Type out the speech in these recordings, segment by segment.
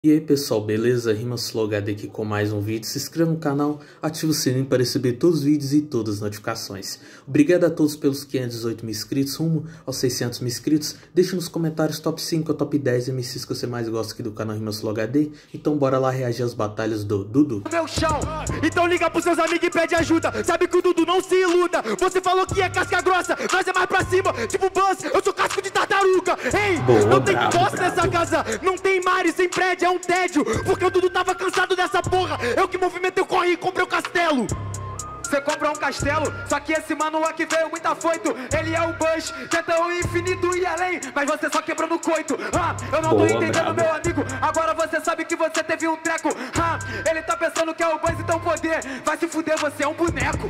E aí pessoal, beleza? RimaSlowHD aqui com mais um vídeo. Se inscreva no canal, ative o sininho para receber todos os vídeos e todas as notificações. Obrigado a todos pelos 518 mil inscritos, rumo aos 600 mil inscritos. Deixe nos comentários top 5 ou top 10 MCs que você mais gosta aqui do canal RimaSlowHD. Então bora lá reagir às batalhas do Dudu. Meu chão, então liga pros seus amigos e pede ajuda. Sabe que o Dudu não se iluda. Você falou que é casca grossa, nós é mais pra cima. Tipo Buzz, eu sou casco de tartaruga. Ei, boa, não tem bravo, bosta nessa casa, não tem mares sem prédio, é um tédio. Porque o Dudu tava cansado dessa porra. Eu que movimentei o corre e comprei o castelo. Você comprou um castelo, só que esse mano aqui veio muito afoito. Ele é o Bush, tenta o infinito e além, mas você só quebrou no coito. Eu não tô entendendo, bravo. meu amigo. Agora você sabe que você teve um treco. Ele tá pensando que é o Bush, então poder. Vai se fuder, você é um boneco.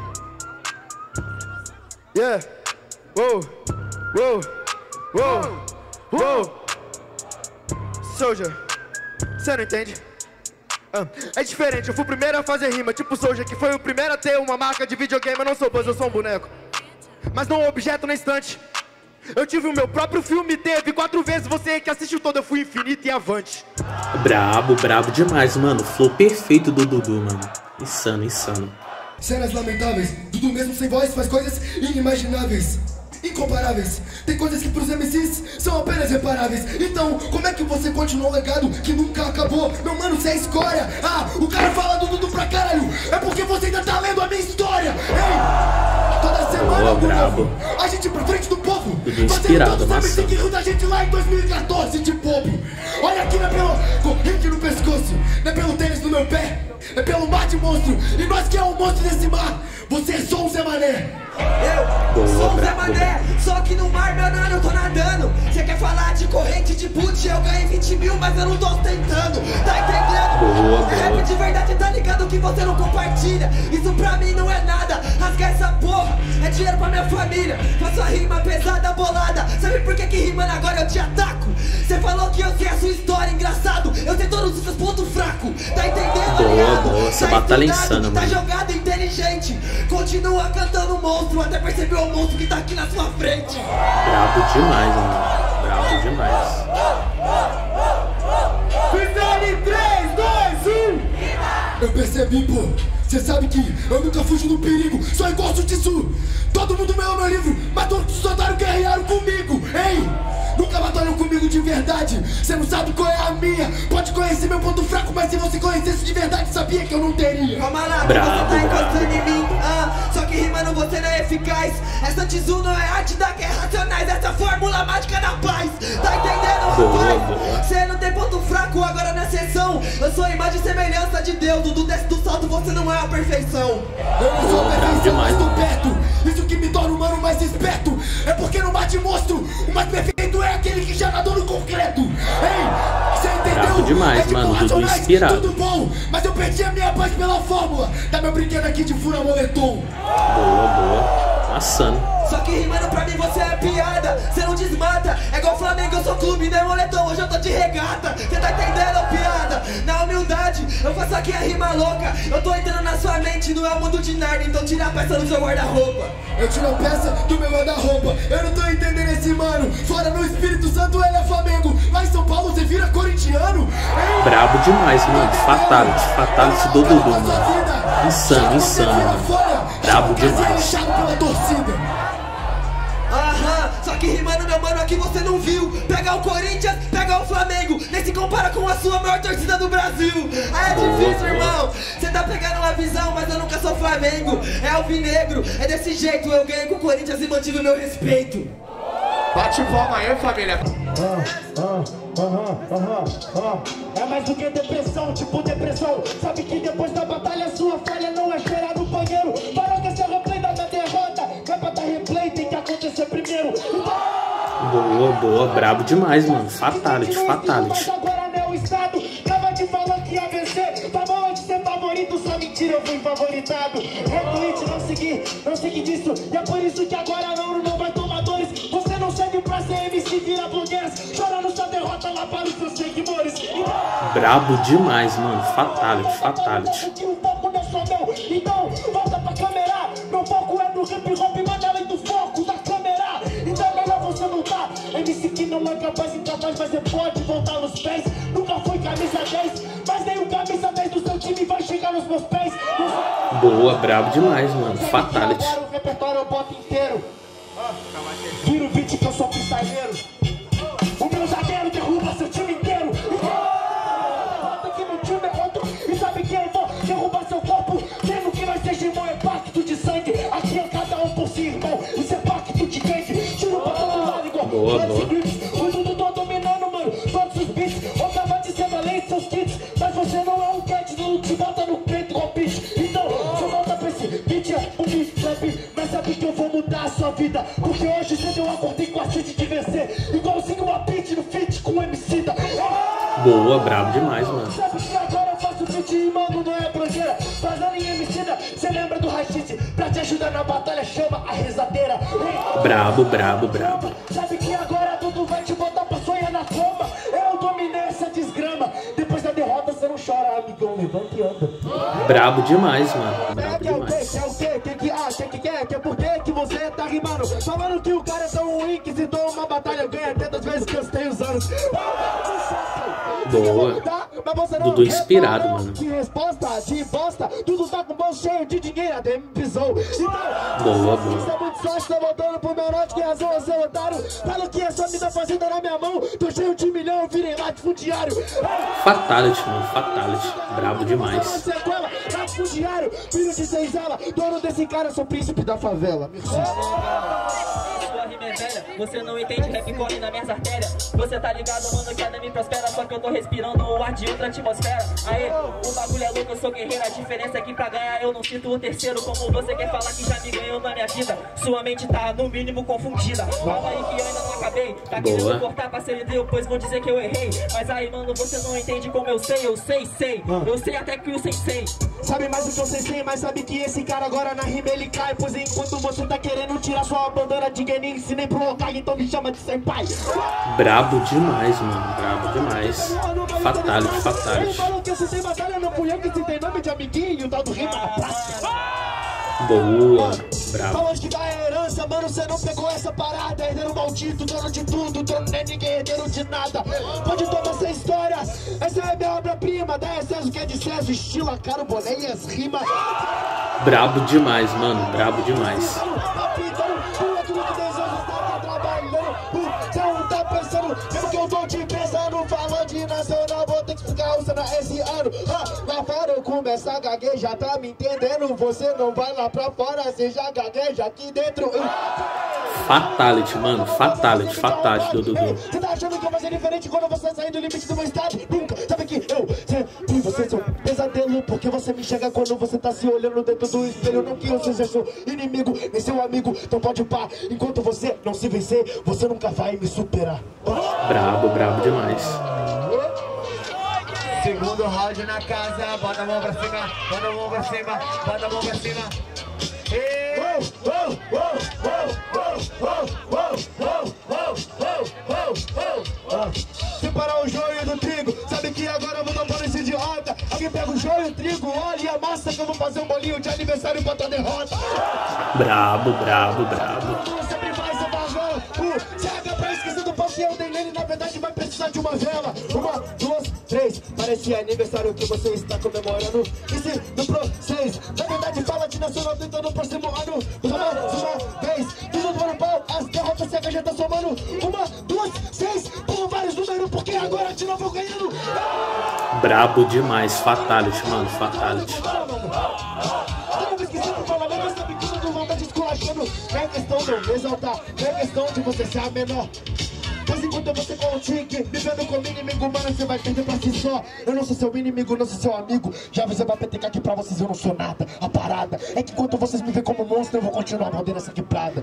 Yeah, wow, wow, wow, wow. Soldier, você não entende? É diferente, eu fui o primeiro a fazer rima, tipo Soldier, que foi o primeiro a ter uma marca de videogame. Eu não sou Buzz, eu sou um boneco, mas não um objeto na estante. Eu tive o meu próprio filme, teve 4 vezes, você que assistiu todo, eu fui infinito e avante. Brabo demais, mano. Flow perfeito do Dudu, mano. Insano, insano. Cenas lamentáveis, Dudu mesmo sem voz faz coisas inimagináveis, incomparáveis. Tem coisas que pros MCs são apenas reparáveis. Então, como é que você continua um legado que nunca acabou? Meu mano, você é escória. O cara fala do Dudu pra caralho. É porque você ainda tá lendo a minha história. Ei, toda semana algo novo. A gente pra frente do povo, Tudo inspirado, fazendo todos os MC que riu da gente lá em 2014 de bobo. Olha aqui, não é pelo corrente no pescoço, não é pelo tênis no meu pé, é pelo mar de monstro. E nós que é um monstro desse mar, você é só um Zé Mané. Eu sou um Zé Mané, só que no mar, meu nano, eu tô nadando. Cê quer falar de corrente de boot, eu ganhei 20 mil, mas eu não tô tentando. Tá entendendo? É rap de verdade, tá ligado que você não compartilha. Isso pra mim não é nada, rasgar essa porra é dinheiro pra minha família. Faço a rima pesada, bolada. Sabe por que rimando agora eu te ataco? Cê falou que eu sei a sua história, engraçado. Eu sei todos os seus pontos fracos. Tá entendendo? Boa, essa batalha é insana, tá mano. jogado inteligente, continua cantando monstro, até perceber o monstro que tá aqui na sua frente. Brabo demais, mano. Brabo demais. Finale 3, 2, 1. Eu percebi, pô. Cê sabe que eu nunca fujo do perigo, só encosto disso. Todo mundo leu meu livro, mas todos os otários guerrearam comigo. Ei, nunca batalham comigo de verdade. Cê não sabe qual é a minha. Pode conhecer meu ponto fraco, mas se você conhecesse de verdade, sabia que eu não teria. Calma lá, você tá encostando em mim. Só que rimando você não é eficaz. Essa Tizu não é arte da guerra racionais, essa fórmula mágica da paz. Tá entendendo, rapaz? Cê não tem ponto fraco agora na sessão. Eu sou a imagem e semelhança de Deus. Do desce do salto, você não é a perfeição. Eu não sou a perfeição, mas tô perto. Isso que me torna o humano mais esperto. É porque no mar de monstro, o mais perfeito é aquele que já nadou no concreto. Ei, você entendeu? Bravo demais, tipo mano, Dudu Racionais, inspirado. tudo bom, mas eu perdi a minha paz pela fórmula. Dá meu brinquedo aqui de fura moletom. Boa. Assando. Só que rimando pra mim você é piada, cê não desmata. É igual Flamengo, eu sou clube, não é moletom, hoje eu tô de regata. Cê tá entendendo, piada? Na humildade, eu faço aqui a rima louca. Eu tô entrando na sua mente, não é o mundo de Narnia, então tira a peça do seu guarda-roupa. Eu tiro a peça do meu guarda-roupa. Eu não tô entendendo esse mano. Fora no Espírito Santo ele é Flamengo. Lá em São Paulo você vira corintiano. Ei, Brabo demais, mano. Fatality do Dudu, mano. Insano, mano. Brabo demais. Só que rimando, meu mano, aqui você não viu. Pega o Corinthians, pega o Flamengo, nem se compara com a sua maior torcida do Brasil. É difícil, irmão. Cê tá pegando uma visão, mas eu nunca sou Flamengo. É alvinegro, é desse jeito. Eu ganhei com o Corinthians e mantive o meu respeito. Bate palma aí, família. É mais do que depressão, tipo depressão. Sabe que depois da batalha sua falha não é esperar no banheiro. Parou que esse é o replay da minha derrota. Vai pra dar replay, tem que acontecer primeiro. Boa, brabo demais, mano. Fatality. Mas agora não é o estado. Tava te falando que ia vencer. Tava onde ser favorito, só mentira, eu fui favoritado. Retweet, não segui disso. E é por isso que agora não vai tomar dores. Você não serve pra ser MC, vira blogueiras. Chorando sua derrota lá para os seus seguidores. Brabo demais, mano. Fatality. Então, volta pra câmera. Meu foco é no hip hop, manda além do foco da câmera. Então é melhor você voltar. MC que não é capaz, incapaz, mas você pode voltar nos pés. Nunca foi camisa. camisa 10, mas nem o camisa 10 do seu time vai chegar nos meus pés. Boa, brabo demais, mano. Fatality. Agora o repertório eu boto inteiro. Vira o beat que eu sou freestyleiro. O meu zagueiro derruba seu time inteiro. Volta que meu time é outro. E sabe que eu vou derrubar seu corpo. Mesmo que nós sejamos é pacto de sangue. Aqui é cada um por si, irmão. Isso é pacto de gangue. Tiro pra todo lado igual. Boa. O mundo tô dominando, mano. Todos os beats. Ou tava dizendo além de seus kits. Mas você não é um cat, não te bota no peito igual bitch. Então, você volta pra esse beat, é um beat trap. Mas sabe que eu vou mudar a sua vida. Porque hoje cedo eu acordei com a sede de vencer. Igualzinho uma beat no feat com o MC da. Boa, brabo demais, mano. Sabe que agora eu faço beat e mano, não é brojeira. Fazendo em MC da, cê lembra do Rashid? Pra te ajudar na batalha chama a rezadeira. Brabo. Sabe que agora tudo vai te botar pra sonhar na cama. Eu dominei essa desgrama. Depois da derrota você não chora, amigão. Levanta e anda. Brabo demais, mano. Brabo demais. Que é o quê? Que é por que você tá rimando? Falando que o cara é tão ruim que se toma uma batalha ganha tantas vezes que eu tenho os anos. Boa. Dudu inspirado, mano. Que resposta de bosta. Tudo tá com bolso cheio de dinheiro, até me pisou. Boa. Você é muito sorte, tô voltando pro meu norte. Que razão você, otário? Falo que é só me dar fazenda na minha mão. Tô cheio de milhão, virei latifundiário. Fatality, mano. Fatality. Brabo demais. Latifundiário, filho de senzala. Dono desse cara, sou príncipe da favela. Sua rima é velha, você não entende, rap corre nas minhas artérias. Você tá ligado, mano, que a me prospera. Só que eu tô respirando o ar de outra atmosfera. Aê, o bagulho é louco, eu sou guerreiro. A diferença é que pra ganhar eu não sinto o terceiro. Como você quer falar que já me ganhou na minha vida? Sua mente tá no mínimo confundida. Calma aí que eu ainda não acabei. Tá querendo cortar parceiro deu, pois vão dizer que eu errei. Mas aí, mano, você não entende como eu sei. Eu sei. Eu sei até que o sensei sabe mais do que eu sei, mas sabe que esse cara agora na rima ele cai. Pois enquanto você tá querendo tirar sua bandana de Genin, ensinei pro local, então me chama de senpai. Brabo demais, mano. Brabo demais. Fatality. Ele falou que eu citei batalha, não fui eu que citei nome de amiguinho, tal do rima na prática. Boa, brabo. Falou que da herança, mano, você não pegou essa parada. Herdeiro maldito, dono de tudo, dono nem ninguém, herdeiro de nada. Pode tomar essa história, essa é minha obra-prima. Da excesso que é de César, estilo, a cara, o boné e as rimas. Brabo demais, mano, brabo demais. Você não tá pensando, mesmo que eu tô te pensando. Falando de nacional, vou ter que explicar o cena esse ano. Lá fora eu começo a gaguejar, tá me entendendo? Você não vai lá pra fora, você já gagueja aqui dentro. Fatality, mano, fatality do Dudu. Você tá achando que eu vou ser diferente quando você sair do limite do meu estado? Nunca, sabe que eu sempre você sou pesadelo. Porque você me enxerga quando você tá se olhando dentro do espelho. Não que eu seja seu inimigo, nem seu amigo. Então pode pá, enquanto você não se vencer, você nunca vai me superar. Brabo demais. Segundo round na casa, bota a mão pra cima, bota a mão pra cima, bota a mão pra cima. Separar o joio do trigo, sabe que agora eu vou tomar esse idiota. Alguém pega o joio e o trigo, olha e a massa que eu vou fazer um bolinho de aniversário pra tua derrota. Brabo. Sempre vai ser bagulho. Chega pra esquecer do pão que eu dei nele, na verdade vai precisar de uma vela. 1, 2, 3, parece aniversário que você está comemorando. E se no pro 6, na verdade fala de nacional tentando no próximo ano. Uma vez, tudo do ano pau, as derrotas secas já tá somando. 1, 2, 6, por vários números, porque agora de novo eu ganhando. Brabo demais, fatality, mano, fatality. Não é questão de eu me exaltar, não é questão de você ser a menor. Mas enquanto você contigo, vivendo como inimigo, mano, você vai perder pra si só. Eu não sou seu inimigo, não sou seu amigo. Já você vai PTK aqui pra vocês, eu não sou nada. A parada é que enquanto vocês me veem como monstro, eu vou continuar mordendo essa quebrada.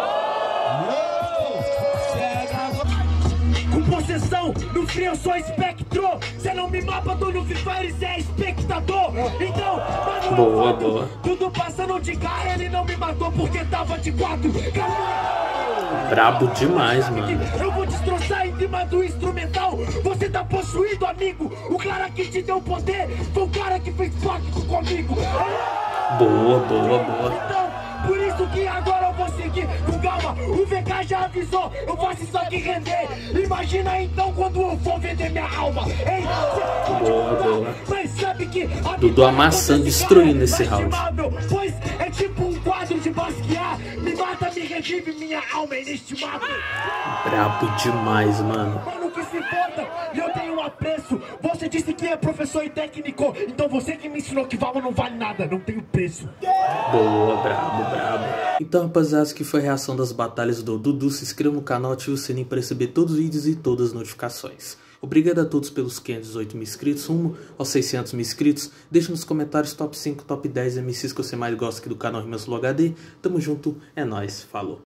Com possessão, no frio eu sou espectro. Cê não me mapa, tô no Free Fire, cê é espectador. Então, mano, boa. Tudo passando de carro, ele não me matou porque tava de 4. Brabo demais, mano. Eu vou destroçar em cima do instrumental. Você tá possuído, amigo. O cara que te deu poder foi o cara que fez pacto comigo. Boa. Então, por isso que agora eu vou seguir que com calma, o VK já avisou, eu faço isso aqui render. Imagina então quando eu for vender minha alma. Ei, você pode mudar, mas sabe que a Dudu amassando, destruindo esse round. Pois é tipo um quadro de Basquiat. Me mata, me revive, minha alma é inestimável. Brabo demais, mano. Mano, que se importa, eu tenho um apreço. Você disse que é professor e técnico, então você que me ensinou que valor não vale nada, não tenho preço. Boa, brabo, brabo. Então, rapaziada, essa que foi a reação das batalhas do Dudu. Se inscreva no canal, ative o sininho para receber todos os vídeos e todas as notificações. Obrigado a todos pelos 518 mil inscritos, rumo aos 600 mil inscritos. Deixe nos comentários top 5, top 10 MCs que você mais gosta aqui do canal Rimas Flow HD. Tamo junto, é nóis, falou.